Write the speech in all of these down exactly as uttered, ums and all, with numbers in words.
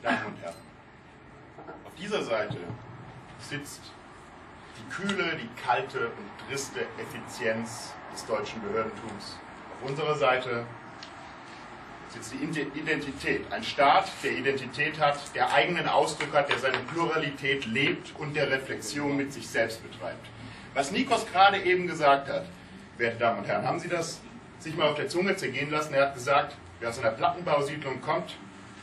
Damen und Herren, auf dieser Seite sitzt die kühle, die kalte und triste Effizienz des deutschen Behördentums. Auf unserer Seite sitzt die Identität. Ein Staat, der Identität hat, der eigenen Ausdruck hat, der seine Pluralität lebt und der Reflexion mit sich selbst betreibt. Was Nikos gerade eben gesagt hat, werte Damen und Herren, haben Sie das sich mal auf der Zunge zergehen lassen? Er hat gesagt, wer aus einer Plattenbausiedlung kommt,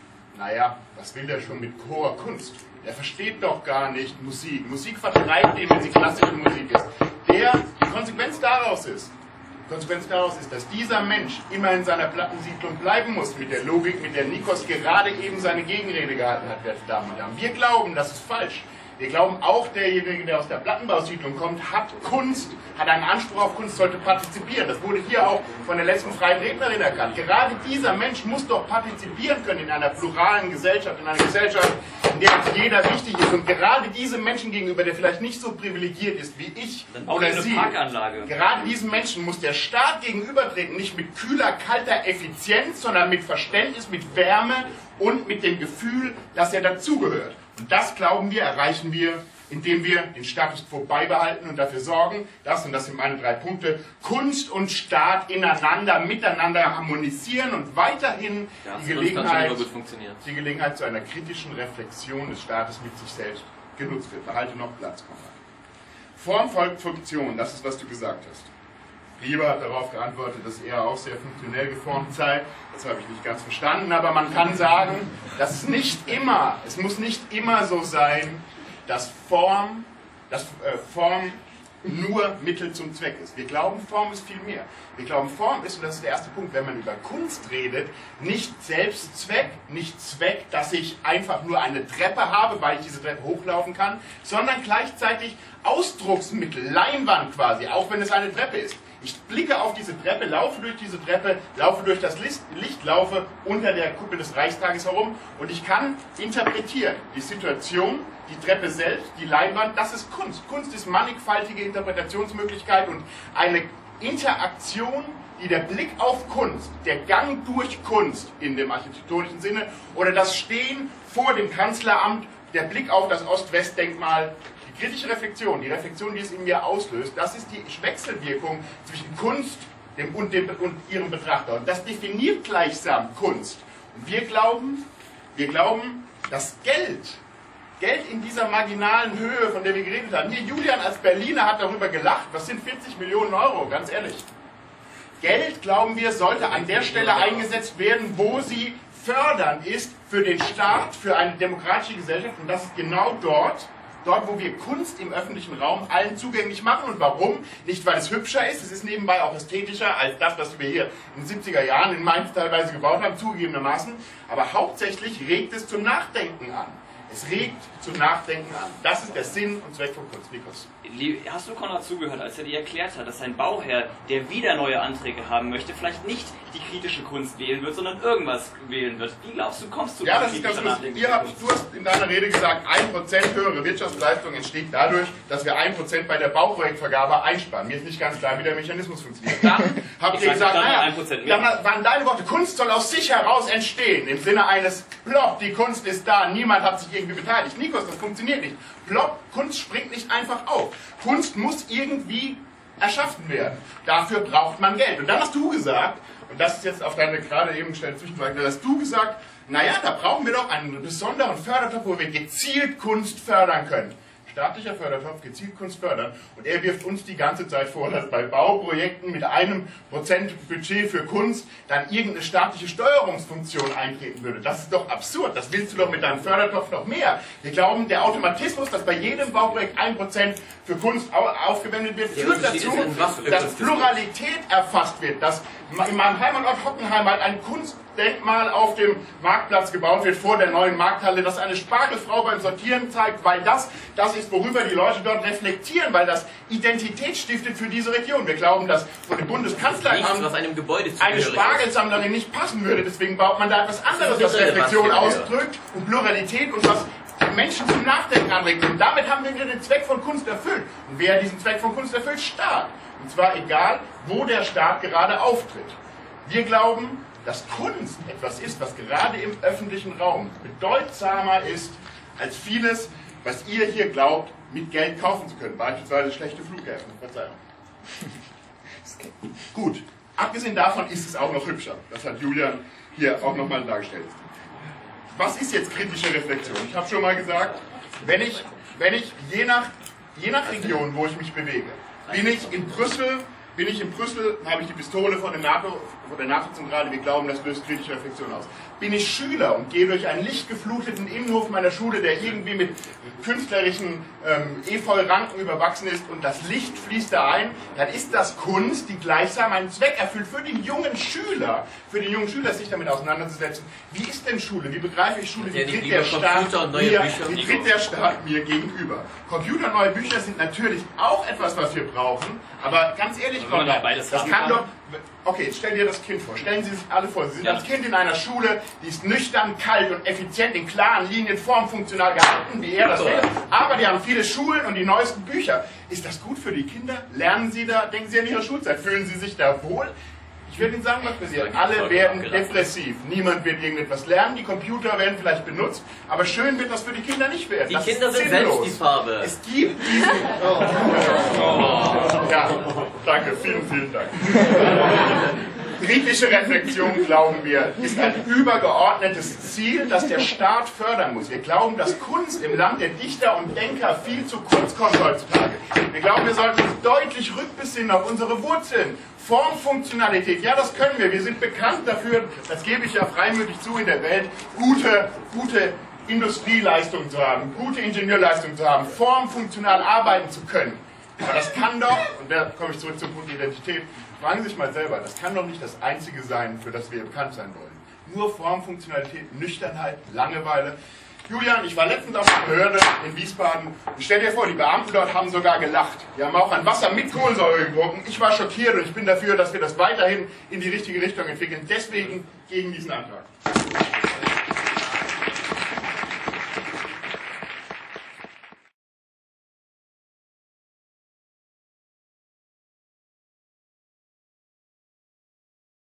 naja, was will der schon mit hoher Kunst? Der versteht doch gar nicht Musik. Musik vertreibt ihn, wenn sie klassische Musik ist. Der, die Konsequenz daraus ist, die Konsequenz daraus ist, dass dieser Mensch immer in seiner Plattensiedlung bleiben muss, mit der Logik, mit der Nikos gerade eben seine Gegenrede gehalten hat, werte Damen und Herren. Wir glauben, das ist falsch. Wir glauben auch, derjenige, der aus der Plattenbausiedlung kommt, hat Kunst, hat einen Anspruch auf Kunst, sollte partizipieren. Das wurde hier auch von der letzten freien Rednerin erkannt. Gerade dieser Mensch muss doch partizipieren können in einer pluralen Gesellschaft, in einer Gesellschaft, in der jeder wichtig ist. Und gerade diesem Menschen gegenüber, der vielleicht nicht so privilegiert ist wie ich oder Sie, gerade diesem Menschen muss der Staat gegenübertreten, nicht mit kühler, kalter Effizienz, sondern mit Verständnis, mit Wärme und mit dem Gefühl, dass er dazugehört. Und das, glauben wir, erreichen wir, indem wir den Status quo beibehalten und dafür sorgen, dass, und das sind meine drei Punkte, Kunst und Staat ineinander, miteinander harmonisieren und weiterhin ja, die, Gelegenheit, die Gelegenheit zu einer kritischen Reflexion des Staates mit sich selbst genutzt wird. Behalte noch Platz, Konrad. Form folgt Funktion, das ist, was du gesagt hast. Lieber hat darauf geantwortet, dass er auch sehr funktionell geformt sei. Das habe ich nicht ganz verstanden, aber man kann sagen, dass es nicht immer, es muss nicht immer so sein, dass Form, dass, äh, Form nur Mittel zum Zweck ist. Wir glauben, Form ist viel mehr. Wir glauben, Form ist, und das ist der erste Punkt, wenn man über Kunst redet, nicht Selbstzweck, nicht Zweck, dass ich einfach nur eine Treppe habe, weil ich diese Treppe hochlaufen kann, sondern gleichzeitig Ausdrucksmittel, Leinwand quasi, auch wenn es eine Treppe ist. Ich blicke auf diese Treppe, laufe durch diese Treppe, laufe durch das Licht, laufe unter der Kuppel des Reichstages herum und ich kann interpretieren. Die Situation, die Treppe selbst, die Leinwand, das ist Kunst. Kunst ist mannigfaltige Interpretationsmöglichkeit und eine Interaktion, die der Blick auf Kunst, der Gang durch Kunst in dem architektonischen Sinne oder das Stehen vor dem Kanzleramt, der Blick auf das Ost-West-Denkmal, die kritische Reflexion, die Reflexion, die es in mir auslöst, das ist die Wechselwirkung zwischen Kunst dem, und, dem, und ihrem Betrachter. Und das definiert gleichsam Kunst. Und wir glauben, wir glauben, dass Geld, Geld in dieser marginalen Höhe, von der wir geredet haben, hier Julian als Berliner hat darüber gelacht, was sind vierzig Millionen Euro, ganz ehrlich. Geld, glauben wir, sollte an der Stelle eingesetzt werden, wo sie fördernd ist für den Staat, für eine demokratische Gesellschaft. Und das ist genau dort, Dort, wo wir Kunst im öffentlichen Raum allen zugänglich machen. Und warum? Nicht, weil es hübscher ist, es ist nebenbei auch ästhetischer als das, was wir hier in den siebziger Jahren in Mainz teilweise gebaut haben, zugegebenermaßen. Aber hauptsächlich regt es zum Nachdenken an. Es regt zum Nachdenken an. Das ist der Sinn und Zweck von Kunst. Nikos. Hast du Konrad zugehört, als er dir erklärt hat, dass sein Bauherr, der wieder neue Anträge haben möchte, vielleicht nicht die kritische Kunst wählen wird, sondern irgendwas wählen wird? Wie glaubst du, kommst du ja, das ist ganz lustig. Ihr habt, du hast in deiner Rede gesagt, ein Prozent höhere Wirtschaftsleistung entsteht dadurch, dass wir ein Prozent bei der Bauprojektvergabe einsparen. Mir ist nicht ganz klar, wie der Mechanismus funktioniert. Dann habt ihr gesagt, naja, dann waren deine Worte, Kunst soll aus sich heraus entstehen. Im Sinne eines Plopp, die Kunst ist da, niemand hat sich irgendwie beteiligt. Nikos, das funktioniert nicht. Plopp, Kunst springt nicht einfach auf. Kunst muss irgendwie erschaffen werden. Dafür braucht man Geld. Und dann hast du gesagt, und das ist jetzt auf deine gerade eben gestellte Zwischenfrage, da hast du gesagt, naja, da brauchen wir doch einen besonderen Fördertopf, wo wir gezielt Kunst fördern können. Staatlicher Fördertopf, gezielt Kunst fördern. Und er wirft uns die ganze Zeit vor, dass bei Bauprojekten mit einem Prozent Budget für Kunst dann irgendeine staatliche Steuerungsfunktion eintreten würde. Das ist doch absurd. Das willst du doch mit deinem Fördertopf noch mehr. Wir glauben, der Automatismus, dass bei jedem Bauprojekt ein Prozent für Kunst aufgewendet wird, führt dazu, dass Pluralität erfasst wird. Dass in meinem Heimatort Hockenheim halt ein Kunstdenkmal auf dem Marktplatz gebaut wird, vor der neuen Markthalle, das eine Spargelfrau beim Sortieren zeigt, weil das, das ist, worüber die Leute dort reflektieren, weil das Identität stiftet für diese Region. Wir glauben, dass von dem Bundeskanzleramt eine Spargelsammlerin nicht passen würde, deswegen baut man da etwas anderes, was Reflexion ausdrückt und Pluralität und was Menschen zum Nachdenken anregt. Und damit haben wir den Zweck von Kunst erfüllt. Und wer diesen Zweck von Kunst erfüllt? Staat. Und zwar egal, wo der Staat gerade auftritt. Wir glauben, dass Kunst etwas ist, was gerade im öffentlichen Raum bedeutsamer ist als vieles, was ihr hier glaubt, mit Geld kaufen zu können. Beispielsweise schlechte Flughäfen. Verzeihung. Gut, abgesehen davon ist es auch noch hübscher. Das hat Julian hier auch nochmal dargestellt. Was ist jetzt kritische Reflexion? Ich habe schon mal gesagt, wenn ich, wenn ich je, nach, je nach Region, wo ich mich bewege, bin ich in Brüssel, bin ich in Brüssel, habe ich die Pistole von, dem NATO, von der NATO-Zentrale, wir glauben, das löst kritische Reflexion aus. Bin ich Schüler und gehe durch einen lichtgefluteten Innenhof meiner Schule, der irgendwie mit künstlerischen ähm, Efeu-Ranken überwachsen ist und das Licht fließt da ein, dann ist das Kunst, die gleichsam einen Zweck erfüllt für den jungen Schüler, für den jungen Schüler, sich damit auseinanderzusetzen. Wie ist denn Schule? Wie begreife ich Schule? Wie tritt der Staat mir, wie tritt der Staat mir gegenüber? Computer und neue Bücher sind natürlich auch etwas, was wir brauchen, aber ganz ehrlich, Konrad, das kann doch... Okay, jetzt stell dir das Kind vor. Stellen Sie sich alle vor, Sie sind Ja. als Kind in einer Schule, die ist nüchtern, kalt und effizient, in klaren Linien, formfunktional gehalten, wie er das will. Aber die haben viele Schulen und die neuesten Bücher. Ist das gut für die Kinder? Lernen Sie da, denken Sie an Ihre Schulzeit, fühlen Sie sich da wohl? Ich werde Ihnen sagen, was passiert. Alle werden depressiv. Niemand wird irgendetwas lernen. Die Computer werden vielleicht benutzt. Aber schön wird das für die Kinder nicht werden. Die das Kinder ist sind sinnlos. selbst die Farbe. Es gibt diesen... Oh. Ja, danke. Vielen, vielen Dank. Kritische Reflexion, glauben wir, ist ein übergeordnetes Ziel, das der Staat fördern muss. Wir glauben, dass Kunst im Land der Dichter und Denker viel zu kurz kommt heutzutage. Wir glauben, wir sollten uns deutlich rückbesinnen auf unsere Wurzeln. Formfunktionalität, ja, das können wir. Wir sind bekannt dafür, das gebe ich ja freimütig zu, in der Welt, gute, gute Industrieleistungen zu haben, gute Ingenieurleistungen zu haben, formfunktional arbeiten zu können. Aber das kann doch, und da komme ich zurück zum Punkt Identität, fragen Sie sich mal selber, das kann doch nicht das Einzige sein, für das wir bekannt sein wollen. Nur Formfunktionalität, Nüchternheit, Langeweile. Julian, ich war letztens auf der Behörde in Wiesbaden und stell dir vor, die Beamten dort haben sogar gelacht. Die haben auch an Wasser mit Kohlensäure getrunken. Ich war schockiert und ich bin dafür, dass wir das weiterhin in die richtige Richtung entwickeln. Deswegen gegen diesen Antrag.